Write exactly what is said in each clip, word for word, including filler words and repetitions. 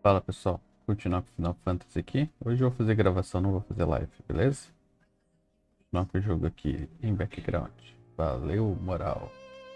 Fala pessoal, continuar com o Final Fantasy aqui. Hoje eu vou fazer gravação, não vou fazer live, beleza? Continuar com o jogo aqui em background. Valeu, moral.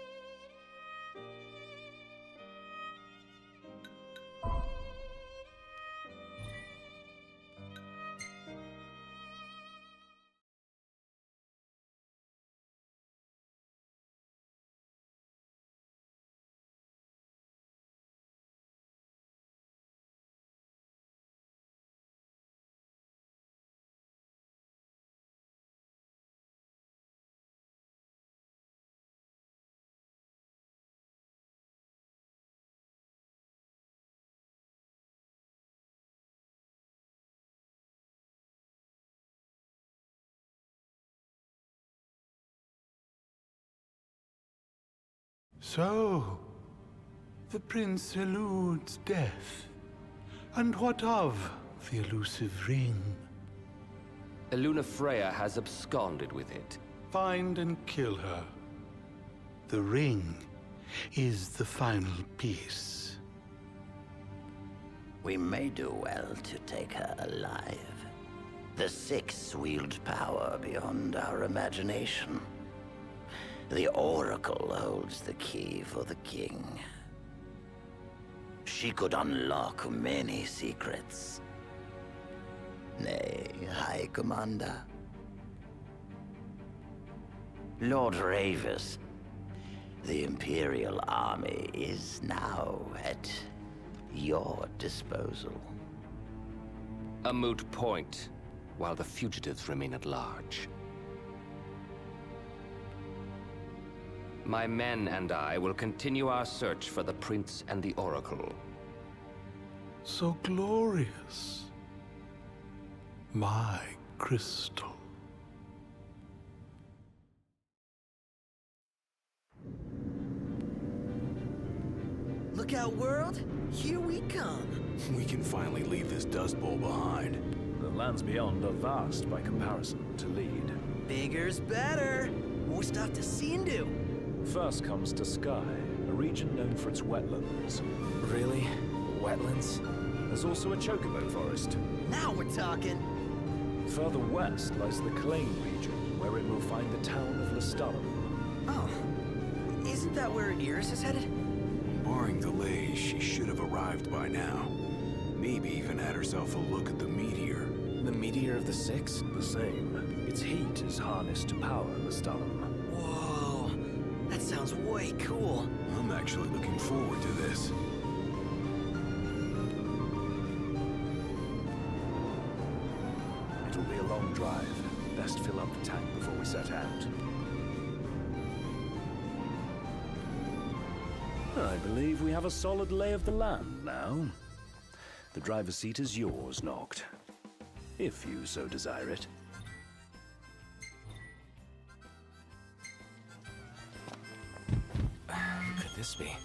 So, the prince eludes death. And what of the elusive ring? Lunafreya has absconded with it. Find and kill her. The ring is the final piece. We may do well to take her alive. The Six wield power beyond our imagination. The Oracle holds the key for the king. She could unlock many secrets. Nay, High Commander. Lord Ravis, the Imperial Army is now at your disposal. A moot point, while the fugitives remain at large. My men and I will continue our search for the Prince and the Oracle. So glorious. My crystal. Look out, world! Here we come! We can finally leave this Dust Bowl behind. The lands beyond are vast by comparison to Lead. Bigger's better! More stuff to see and do! First comes to Sky, a region known for its wetlands. Really? Wetlands? There's also a chocobo forest. Now we're talking! Further west lies the Claim region, where it will find the town of Lestalem. Oh. Isn't that where Iris is headed? Barring delays, she should have arrived by now. Maybe even had herself a look at the meteor. The meteor of the Six? The same. Its heat is harnessed to power Lestalem. Whoa. That sounds way cool. I'm actually looking forward to this. It'll be a long drive. Best fill up the tank before we set out. I believe we have a solid lay of the land now. The driver's seat is yours, Noct. If you so desire it. Who could this be?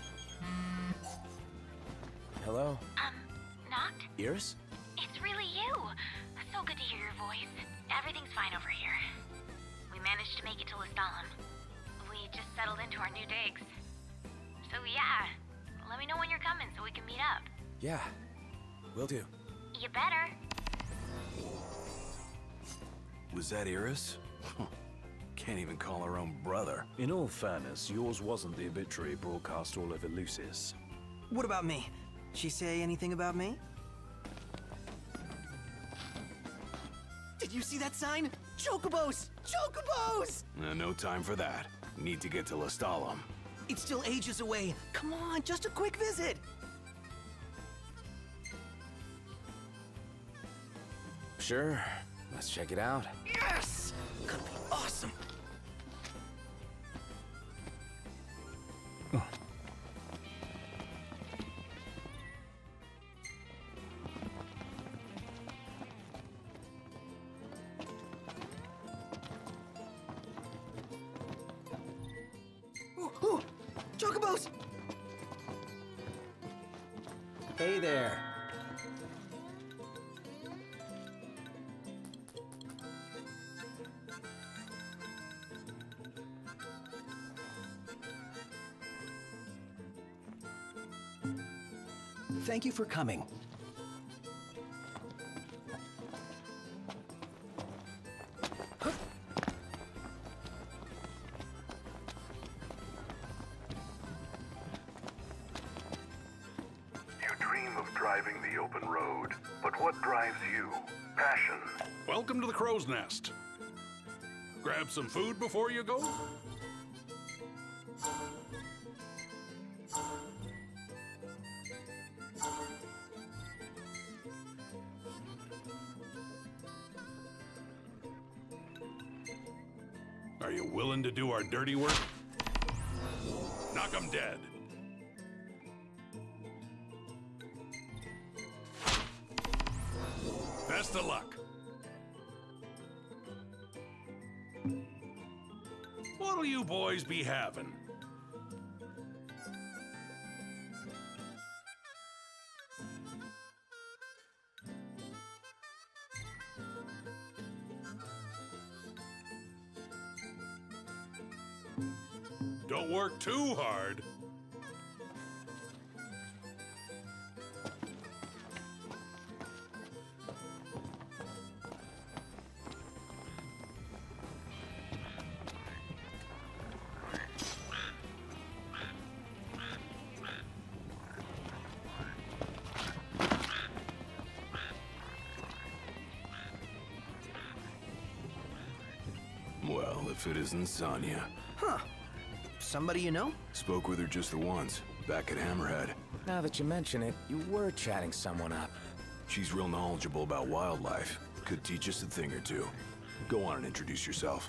Hello? Um, Noct? Iris? It's really you! So good to hear your voice. Everything's fine over here. We managed to make it to Lestalem. We just settled into our new digs. So yeah, let me know when you're coming so we can meet up. Yeah, will do. You better. Was that Iris? Can't even call her own brother. In all fairness, yours wasn't the obituary broadcast all over Lucis. What about me? She say anything about me? Did you see that sign? Chocobos! Chocobos! Uh, no time for that. Need to get to Lestalem. It's still ages away. Come on, just a quick visit. Sure. Let's check it out. Yes! Gonna be awesome. Ooh, ooh, Chocobos! Hey there. Thank you for coming. Driving the open road, but what drives you? Passion. Welcome to the Crow's Nest. Grab some food before you go? Are you willing to do our dirty work? Knock 'em dead. Best of luck. What'll you boys be having? Don't work too hard. Well, if it isn't Sonya. Huh. Somebody you know? Spoke with her just the once, back at Hammerhead. Now that you mention it, you were chatting someone up. She's real knowledgeable about wildlife. Could teach us a thing or two. Go on and introduce yourself.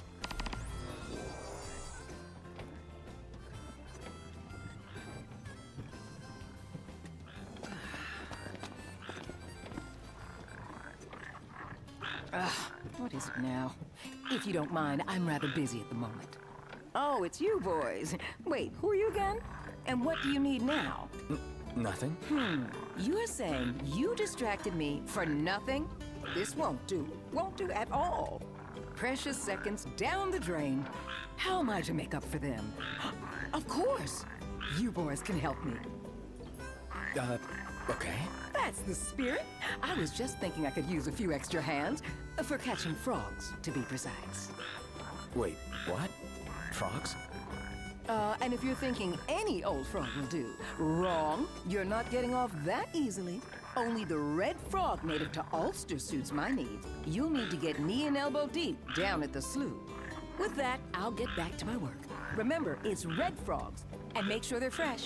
Ugh, what is it now? If you don't mind, I'm rather busy at the moment. Oh, it's you boys. Wait, who are you again? And what do you need now? N nothing. Hmm, you're saying you distracted me for nothing? This won't do. Won't do at all. Precious seconds down the drain. How am I to make up for them? Of course. You boys can help me. Uh, okay. That's the spirit. I was just thinking I could use a few extra hands for catching frogs, to be precise. Wait, what? Frogs? Uh, and if you're thinking any old frog will do, wrong. You're not getting off that easily. Only the red frog native to Ulster suits my needs. You'll need to get knee and elbow deep down at the slough. With that, I'll get back to my work. Remember, it's red frogs, and make sure they're fresh.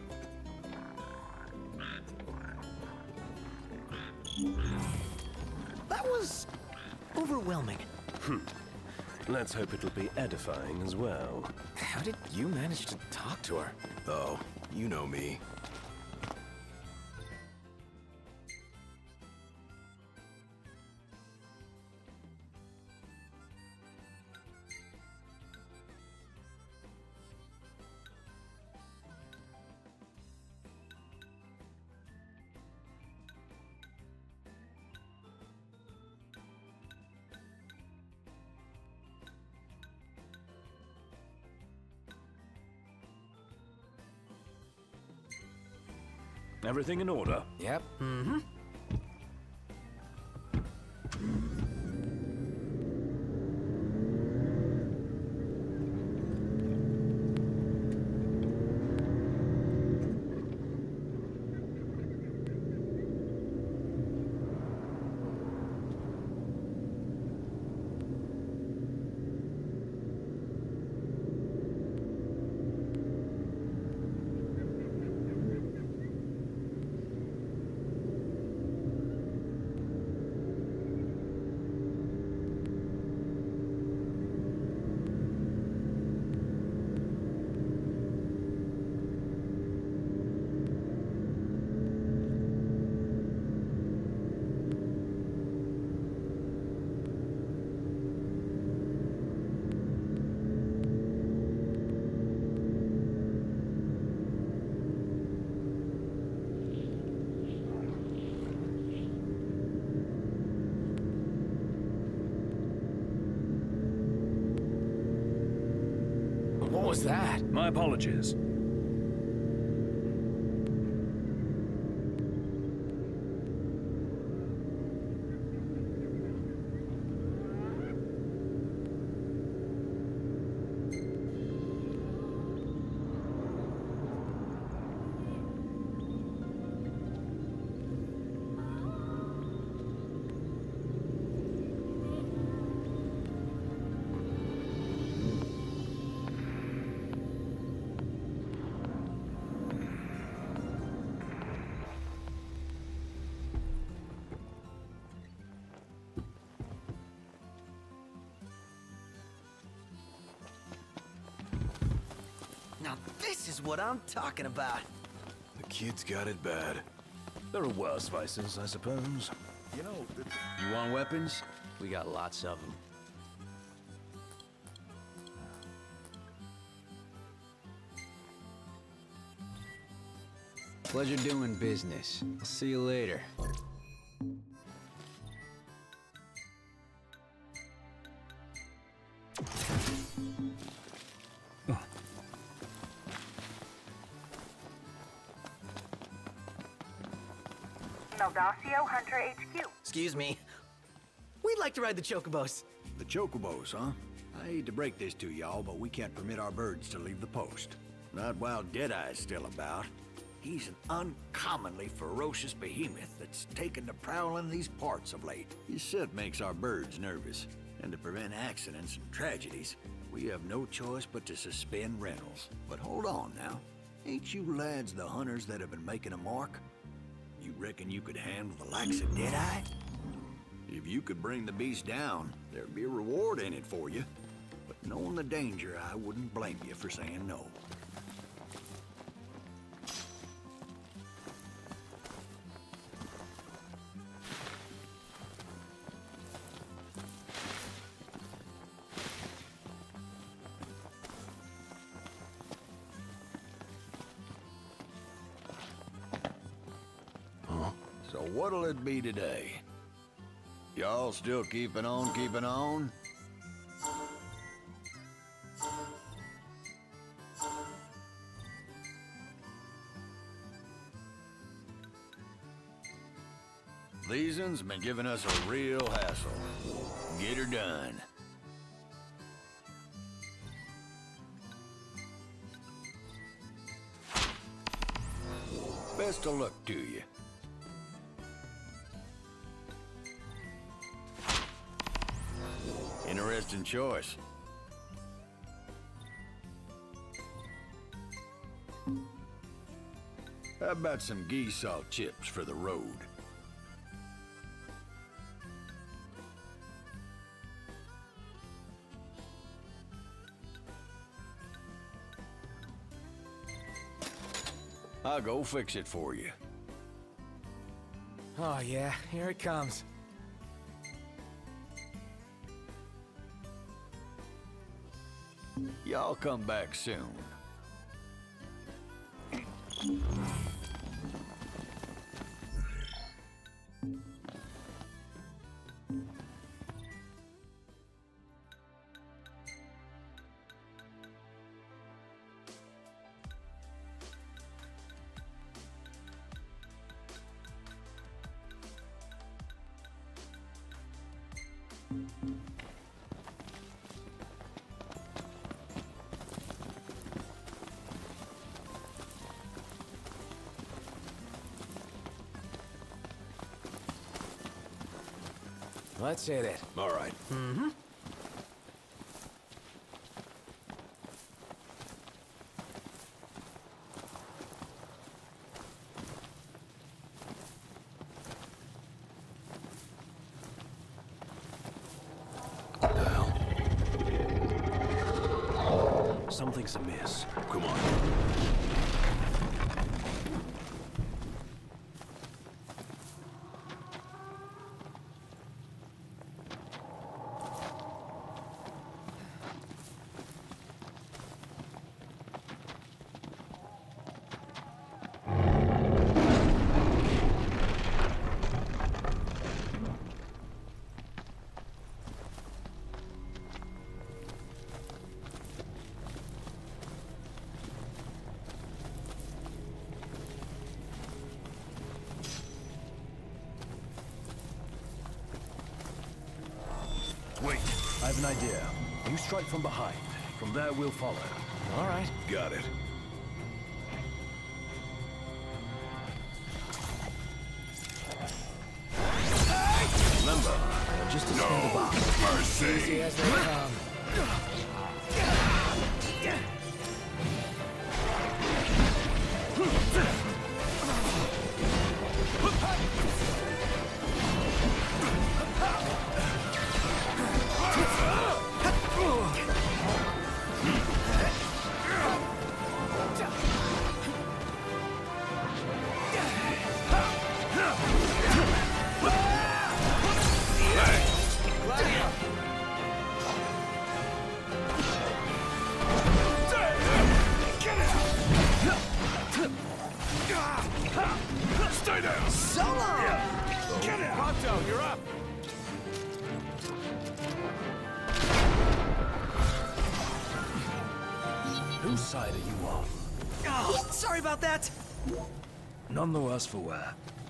That was overwhelming. Hmm. Let's hope it'll be edifying as well. How did you manage to talk to her? Oh, you know me. Everything in order? Yep. Mm-hmm. What was that? My apologies. Now this is what I'm talking about. The kid's got it bad. There are worse vices, I suppose. You know, you want weapons? We got lots of them. Pleasure doing business. I'll see you later. Meldacio Hunter H Q. Excuse me. We'd like to ride the chocobos. The chocobos, huh? I hate to break this to y'all, but we can't permit our birds to leave the post. Not while Deadeye's still about. He's an uncommonly ferocious behemoth that's taken to prowling these parts of late. His scent makes our birds nervous. And to prevent accidents and tragedies, we have no choice but to suspend rentals. But hold on now. Ain't you lads the hunters that have been making a mark? You reckon you could handle the likes of Deadeye? If you could bring the beast down, there'd be a reward in it for you. But knowing the danger, I wouldn't blame you for saying no. So what'll it be today? Y'all still keeping on, keeping on? These one's been giving us a real hassle. Get her done. Best of luck to you. Interesting choice. How about some ghee salt chips for the road? I'll go fix it for you. Oh yeah, here it comes. Y'all come back soon. Let's hit it. All right. Mm-hmm. Something's amiss. Come on. Wait, I have an idea. You strike from behind. From there, we'll follow. All right. Got it. Remember, just a small bar. Mercy. Easy as they come. Stay down! So long! Get it! Pronto, you're up! Whose side are you on? Oh, sorry about that! None the worse for wear.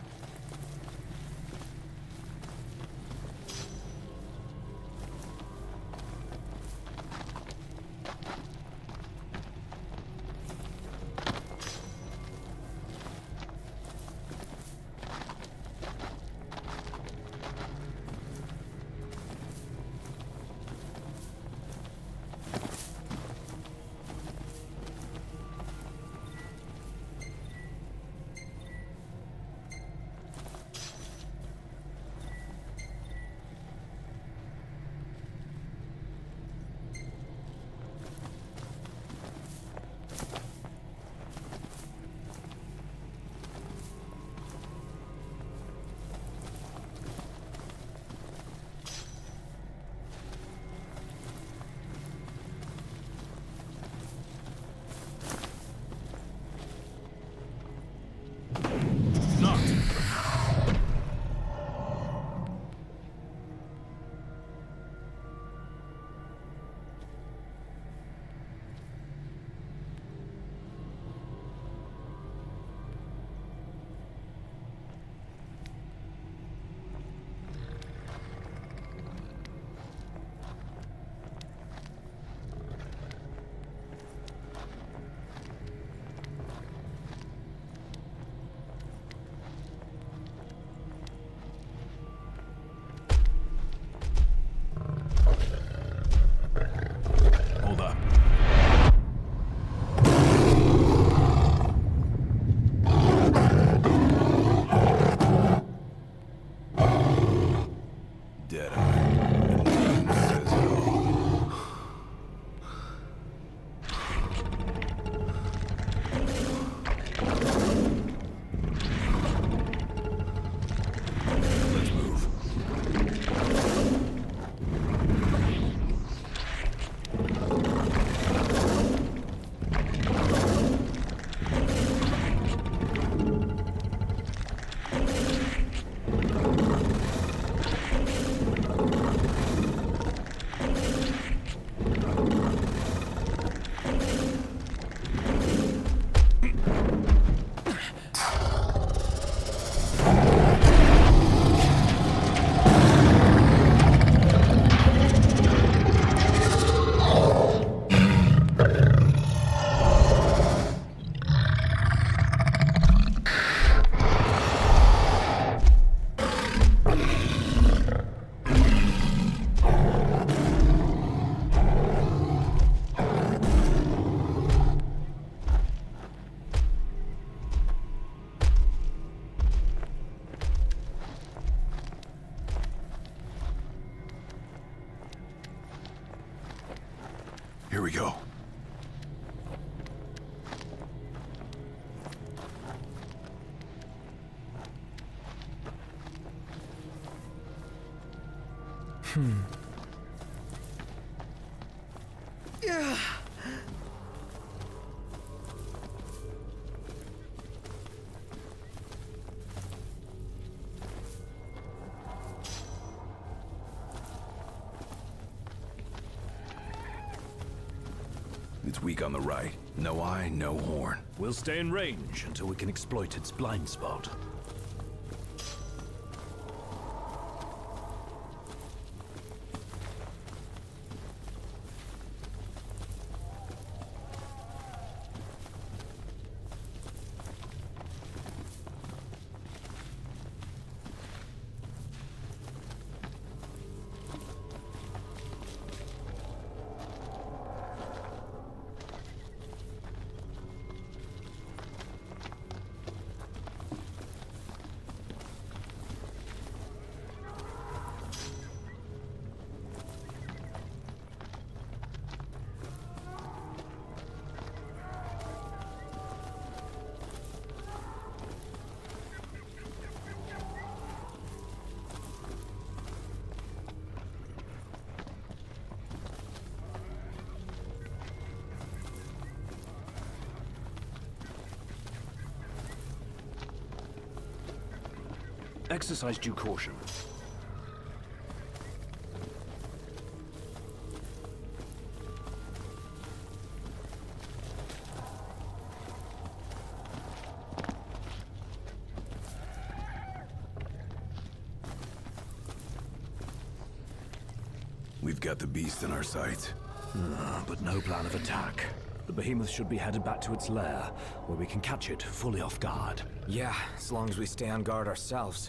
Hold up. Deadeye. The name says it all. Let's move. Here we go. Hmm. Yeah. It's weak on the right. No eye, no horn. We'll stay in range until we can exploit its blind spot. Exercise due caution. We've got the beast in our sights. Uh, but no plan of attack. The behemoth should be headed back to its lair, where we can catch it fully off guard. Yeah, as long as we stay on guard ourselves.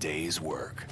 day's work.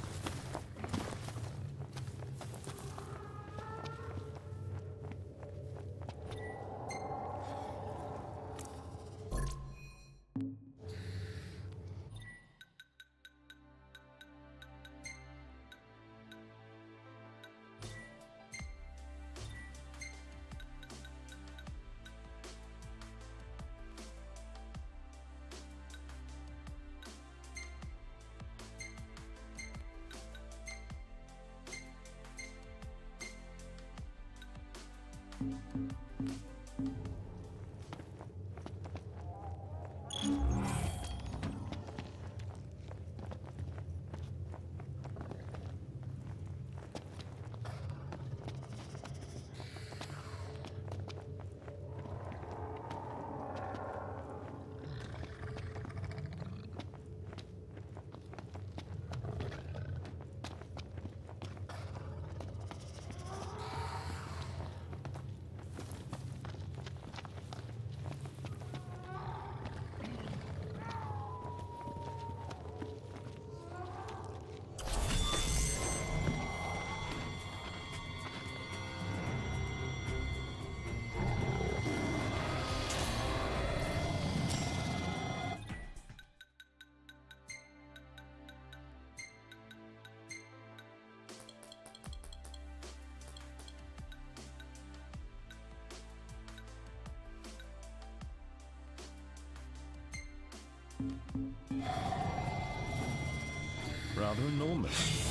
Rather enormous.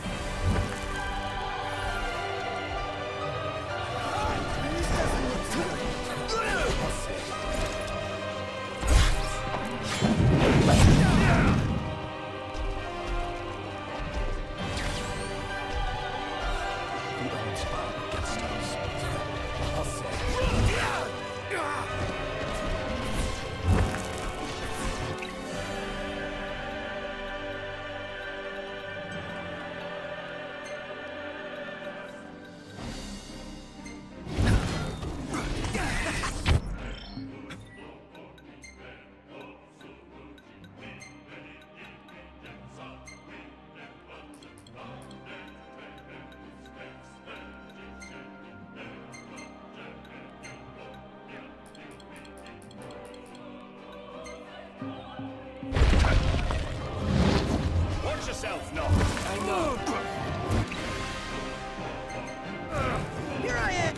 Watch yourself, no. I know. Here I am.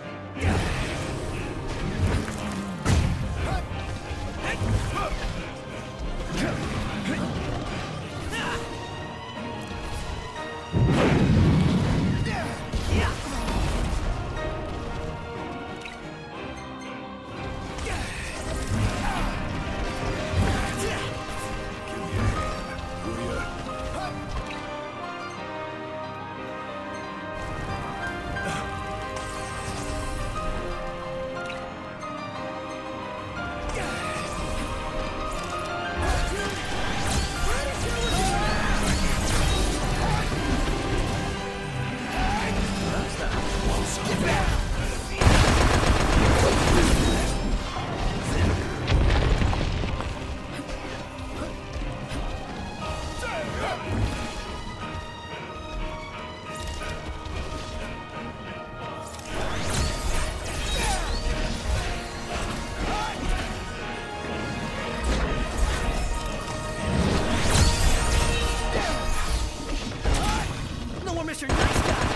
Mister Nice Guy!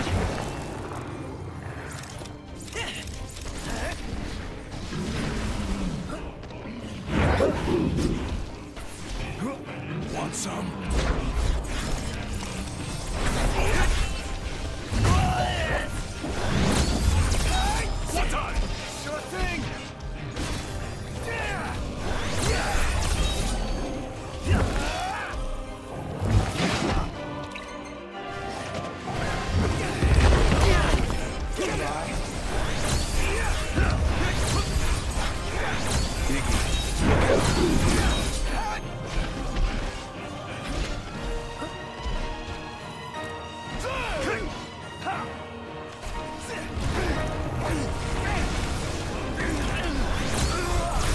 Want some? One time! Sure thing!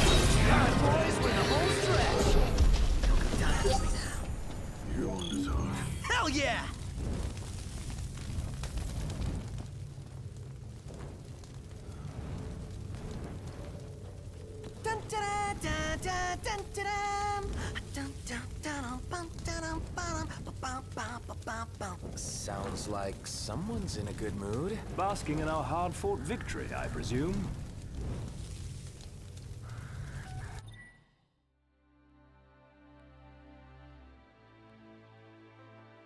You're on the top. Sounds like someone's in a good mood. Basking in our hard-fought victory, I presume.